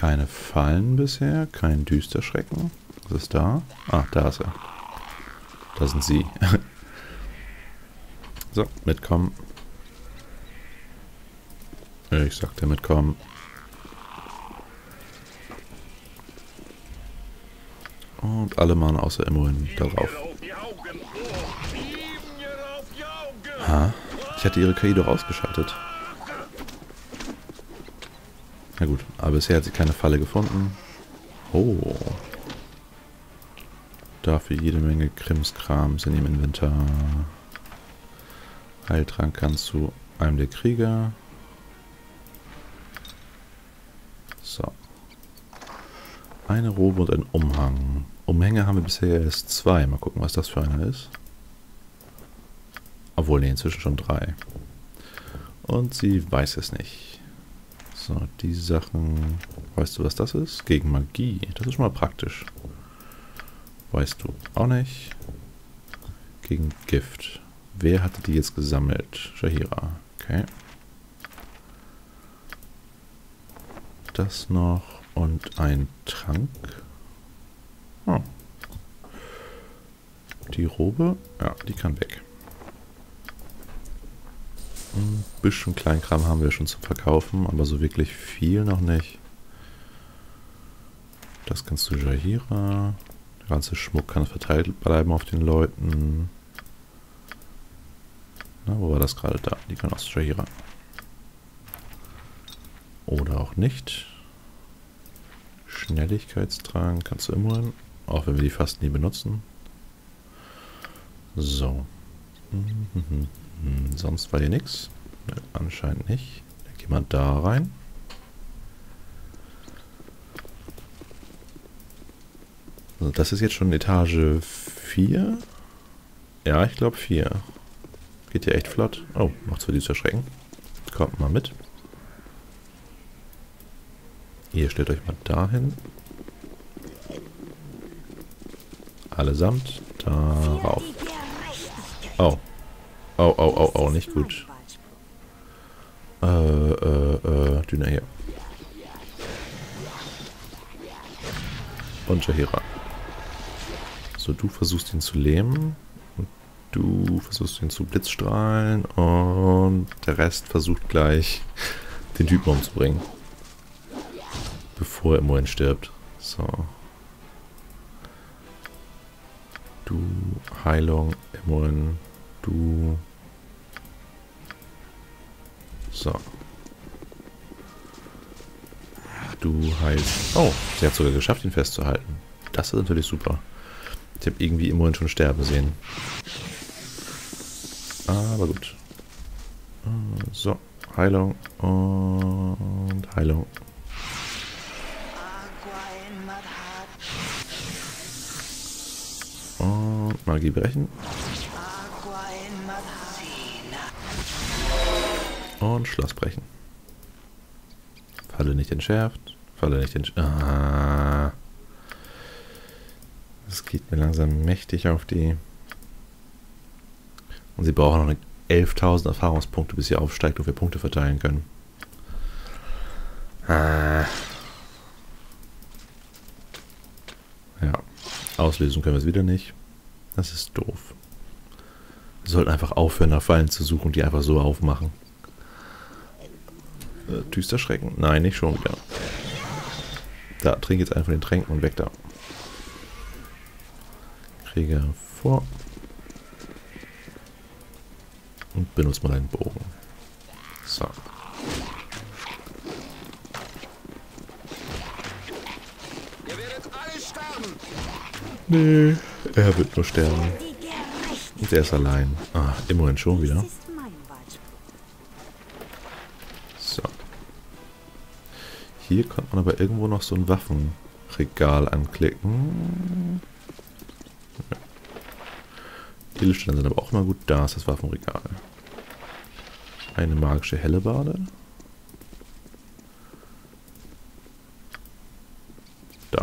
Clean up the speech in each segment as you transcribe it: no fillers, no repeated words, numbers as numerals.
keine Fallen bisher, kein Düsterschrecken. Was ist da? Ah, da ist er. Da sind sie. So, mitkommen. Ich sagte mitkommen. Und alle Mann außer Immerhin darauf. Ha? Ich hatte ihre KI doch ausgeschaltet. Na gut, aber bisher hat sie keine Falle gefunden. Oh. Dafür jede Menge Krimskrams in ihrem Inventar. Heiltrank kannst du einem der Krieger. So. Eine Robe und ein Umhang. Umhänge haben wir bisher erst 2. Mal gucken, was das für einer ist. Obwohl, nee, inzwischen schon 3. Und sie weiß es nicht. So, die Sachen... Weißt du, was das ist? Gegen Magie. Das ist schon mal praktisch. Weißt du auch nicht. Gegen Gift. Wer hatte die jetzt gesammelt? Shahira. Okay. Das noch. Und ein Trank. Oh. Die Robe. Ja, die kann weg. Ein bisschen Kleinkram haben wir schon zum Verkaufen, aber so wirklich viel noch nicht. Das kannst du Shahira. Der ganze Schmuck kann verteilt bleiben auf den Leuten. Na, wo war das gerade da? Die kann auch Shahira. Oder auch nicht. Schnelligkeitstragen kannst du immerhin. Auch wenn wir die fast nie benutzen. So. Sonst war hier nichts. Anscheinend nicht. Dann gehen wir da rein. Also das ist jetzt schon Etage 4. Ja, ich glaube 4. Geht ja echt flott. Oh, macht's für die zu erschrecken. Kommt mal mit. Ihr stellt euch mal dahin. Allesamt darauf. Oh. Oh, oh, oh, oh, nicht gut. Düner hier. Und Shahira. So, du versuchst ihn zu lähmen. Und du versuchst ihn zu blitzstrahlen. Und der Rest versucht gleich, den Typen umzubringen. Bevor er immerhin stirbt. So. Du, Heilung, immerhin. Du. So. Du heilst. Oh, sie hat sogar geschafft, ihn festzuhalten. Das ist natürlich super. Ich habe irgendwie immerhin schon sterben sehen. Aber gut. So, Heilung und Heilung. Und Magie brechen. Und Schloss brechen. Falle nicht entschärft. Falle nicht entschärft. Ah. Das geht mir langsam mächtig auf die... Und sie brauchen noch 11.000 Erfahrungspunkte, bis sie aufsteigt und wir Punkte verteilen können. Ah. Ja. Auslösen können wir es wieder nicht. Das ist doof. Wir sollten einfach aufhören, nach Fallen zu suchen und die einfach so aufmachen. Düsterschrecken? Nein, nicht schon wieder. Da, trink jetzt einen von den Tränken und weg da. Krieger vor. Und benutzt mal einen Bogen. So. Ihr werdet alle sterben. Nee, er wird nur sterben. Und er ist allein. Ah, immerhin schon wieder. So. Hier konnte man aber irgendwo noch so ein Waffenregal anklicken. Die Lichtstände sind aber auch mal gut. Da ist das Waffenregal. Eine magische Hellebarde. Da.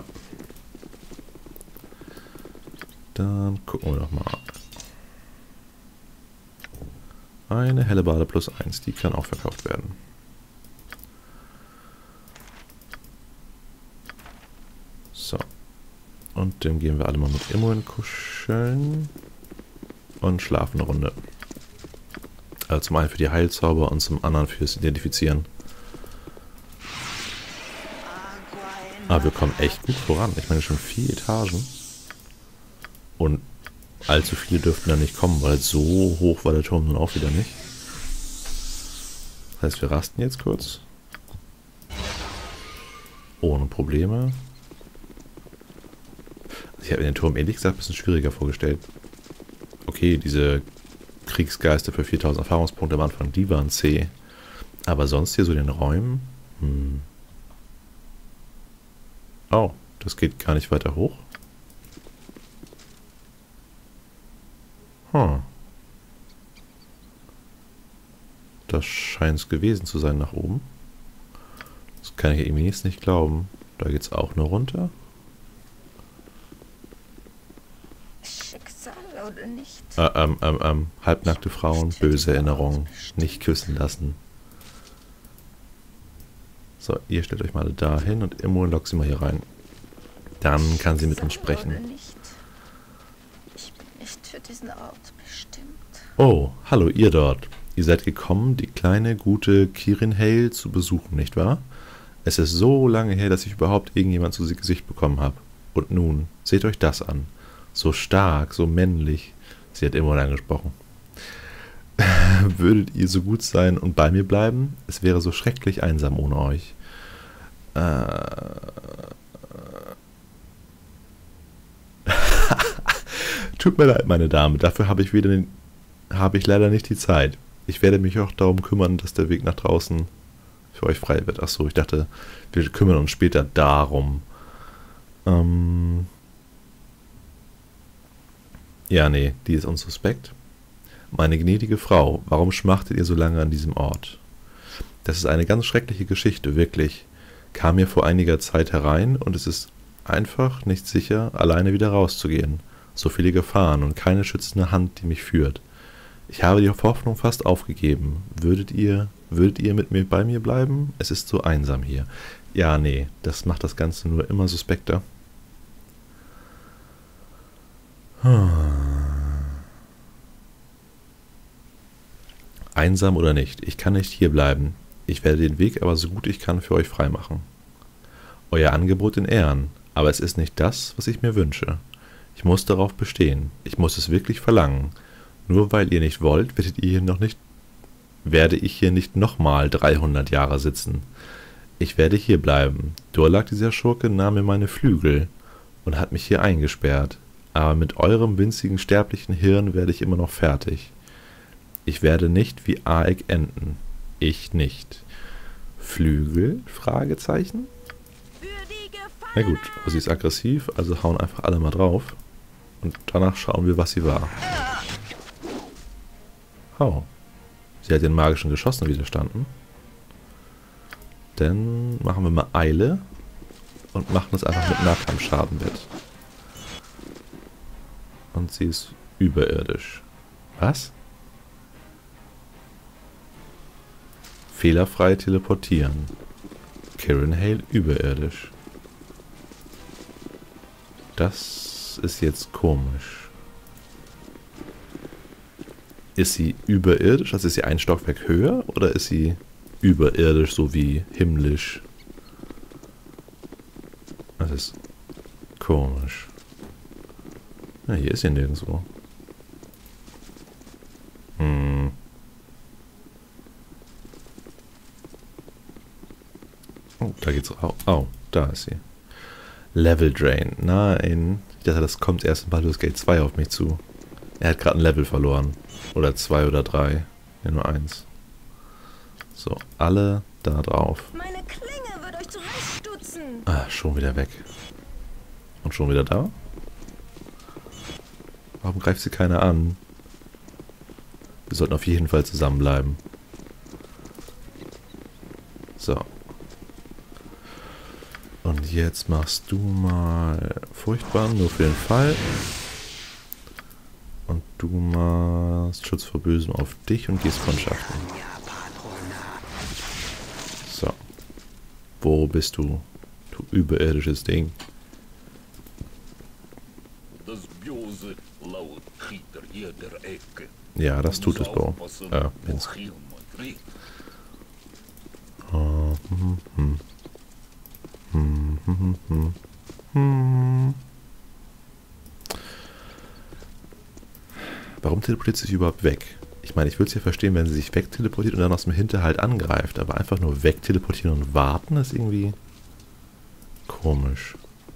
Dann gucken wir doch mal. Eine Hellebarde plus 1. Die kann auch verkauft werden. Und dann gehen wir alle mal mit Immo in kuscheln. Und schlafen eine Runde. Also zum einen für die Heilzauber und zum anderen fürs Identifizieren. Aber wir kommen echt gut voran. Ich meine schon 4 Etagen. Und allzu viele dürften da nicht kommen, weil so hoch war der Turm nun auch wieder nicht. Das heißt, wir rasten jetzt kurz. Ohne Probleme. Ich habe mir den Turm ehrlich gesagt ein bisschen schwieriger vorgestellt. Okay, diese Kriegsgeister für 4000 Erfahrungspunkte am Anfang, die waren zäh. Aber sonst hier so in den Räumen? Oh, das geht gar nicht weiter hoch. Das scheint es gewesen zu sein nach oben. Das kann ich irgendwie jetzt nicht glauben. Da geht es auch nur runter. Schicksal oder nicht? Halbnackte Frauen, böse Erinnerungen. Nicht küssen lassen. So, ihr stellt euch mal da hin und Immo lockt sie mal hier rein. Dann kann sie mit uns sprechen. Ich bin nicht für diesen Ort bestimmt. Oh, hallo ihr dort. Ihr seid gekommen, die kleine, gute Kirin Hale zu besuchen, nicht wahr? Es ist so lange her, dass ich überhaupt irgendjemand zu Gesicht bekommen habe. Und nun, seht euch das an. So stark, so männlich. Sie hat immer angesprochen. Würdet ihr so gut sein und bei mir bleiben? Es wäre so schrecklich einsam ohne euch. Tut mir leid, meine Dame. Dafür habe ich leider nicht die Zeit. Ich werde mich auch darum kümmern, dass der Weg nach draußen für euch frei wird. Achso, ich dachte, wir kümmern uns später darum. Ja, nee, die ist unsuspekt. Meine gnädige Frau, warum schmachtet ihr so lange an diesem Ort? Das ist eine ganz schreckliche Geschichte, wirklich. Kam mir vor einiger Zeit herein und es ist einfach nicht sicher, alleine wieder rauszugehen. So viele Gefahren und keine schützende Hand, die mich führt. Ich habe die Hoffnung fast aufgegeben. Würdet ihr bei mir bleiben? Es ist so einsam hier. Ja, nee, das macht das Ganze nur immer suspekter. Einsam oder nicht, ich kann nicht hier bleiben. Ich werde den Weg aber so gut ich kann für euch freimachen. Euer Angebot in Ehren, aber es ist nicht das, was ich mir wünsche. Ich muss darauf bestehen. Ich muss es wirklich verlangen. Nur weil ihr nicht wollt, werde ich hier nicht nochmal 300 Jahre sitzen. Ich werde hier bleiben. Durlak, dieser Schurke, nahm mir meine Flügel und hat mich hier eingesperrt. Aber mit eurem winzigen sterblichen Hirn werde ich immer noch fertig. Ich werde nicht wie Aeg enden. Ich nicht. Flügel? Fragezeichen? Na gut, aber sie ist aggressiv, also hauen einfach alle mal drauf. Und danach schauen wir, was sie war. Oh. Sie hat den magischen Geschossen widerstanden. Dann machen wir mal Eile. Und machen es einfach mit Nahkampfschaden wett. Und sie ist überirdisch. Was? Fehlerfrei teleportieren. Kirin Hale überirdisch. Das ist jetzt komisch. Ist sie überirdisch, also ist sie ein Stockwerk höher, oder ist sie überirdisch, so wie himmlisch? Das ist komisch. Ja, hier ist sie nirgendwo. Oh, da geht's raus. Oh, da ist sie. Level Drain. Nein. Ich dachte, das kommt erst in Baldur's Gate 2 auf mich zu. Er hat gerade ein Level verloren. Oder 2 oder 3. Ja, nur 1. So, alle da drauf. Meine Klinge wird euch zurechtstutzen. Ah, schon wieder weg. Und schon wieder da? Warum greift sie keiner an? Wir sollten auf jeden Fall zusammenbleiben. So. Und jetzt machst du mal furchtbar, nur für den Fall. Und du machst Schutz vor Bösem auf dich und gehst Kundschaften. So. Wo bist du? Du überirdisches Ding. der Ecke. Ja, das tut es, Bo. Minsk. Warum teleportiert sie sich überhaupt weg? Ich meine, ich würde es ja verstehen, wenn sie sich wegteleportiert und dann aus dem Hinterhalt angreift, aber einfach nur wegteleportieren und warten ist irgendwie komisch.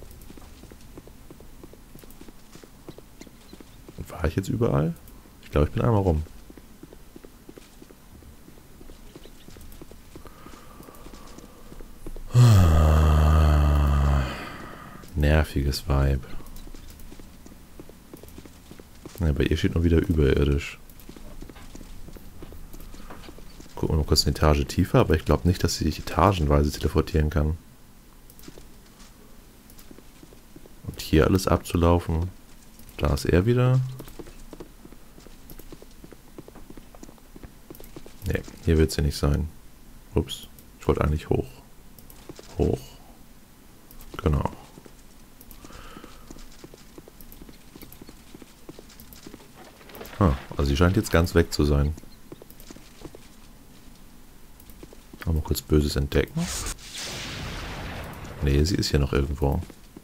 War ich jetzt überall? Ich glaube, ich bin einmal rum. Nerviges Vibe. Ja, bei ihr steht nur wieder überirdisch. Gucken wir mal kurz eine Etage tiefer, aber ich glaube nicht, dass sie sich etagenweise teleportieren kann. Und hier alles abzulaufen. Da ist er wieder. Ne, hier wird sie nicht sein. Ups, ich wollte eigentlich hoch. Hoch. Genau. Also sie scheint jetzt ganz weg zu sein. Mal kurz Böses entdecken. Nee, sie ist hier noch irgendwo.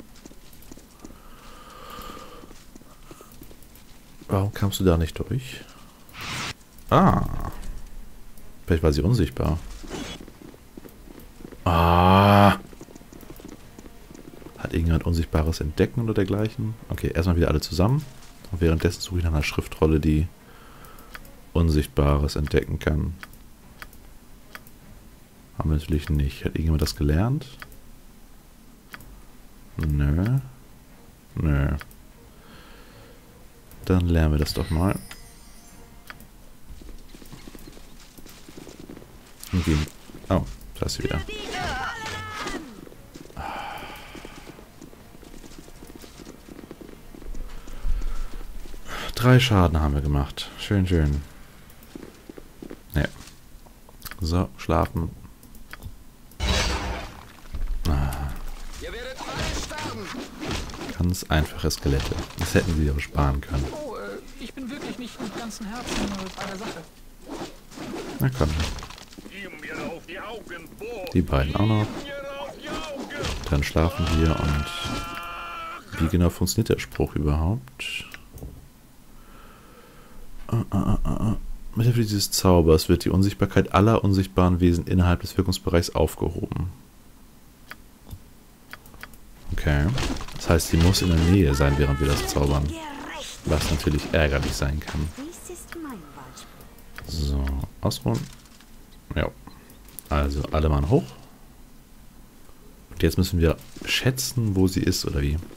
Warum kamst du da nicht durch? Ah. Vielleicht war sie unsichtbar. Ah. Hat irgendjemand Unsichtbares entdecken oder dergleichen? Okay, erstmal wieder alle zusammen. Und währenddessen suche ich nach einer Schriftrolle, die Unsichtbares entdecken kann. Haben wir natürlich nicht. Hat irgendjemand das gelernt? Nö. Nö. Dann lernen wir das doch mal. Und gehen. Oh, da ist sie wieder. Drei Schaden haben wir gemacht. Schön, schön. Ja. So, schlafen. Ihr werdet alle sterben. Ganz einfache Skelette. Das hätten sie aber sparen können. Oh, ich bin wirklich nicht mit ganzem Herzen bei der Sache. Na komm. Gib mir auf die Augen, Bo. Die beiden auch noch. Gib mir auf die Augen. Dann schlafen wir und... Wie genau funktioniert der Spruch überhaupt? Mit Hilfe dieses Zaubers wird die Unsichtbarkeit aller unsichtbaren Wesen innerhalb des Wirkungsbereichs aufgehoben. Okay. Das heißt, sie muss in der Nähe sein, während wir das zaubern. Was natürlich ärgerlich sein kann. So, ausruhen. Ja. Also, alle Mann hoch. Und jetzt müssen wir schätzen, wo sie ist, oder wie?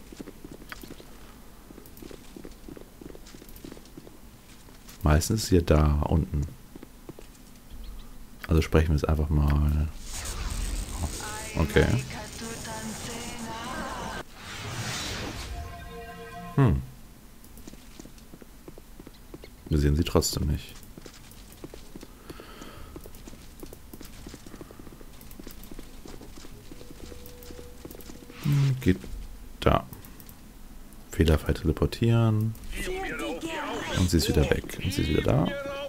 Meistens ist sie ja da unten. Also sprechen wir es einfach mal. Okay. Wir sehen sie trotzdem nicht. Geht da. Fehlerfrei teleportieren. Und sie ist wieder weg. Und sie ist wieder da.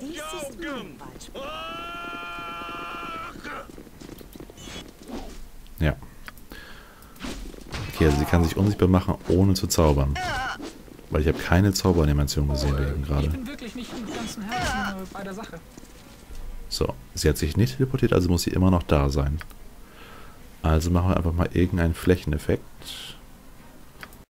Ja. Okay, also sie kann sich unsichtbar machen, ohne zu zaubern. Weil ich habe keine Zauberanimation gesehen gerade. Ich bin wirklich nicht mit ganzem Herzen bei der Sache. So, sie hat sich nicht teleportiert, also muss sie immer noch da sein. Also machen wir einfach mal irgendeinen Flächeneffekt.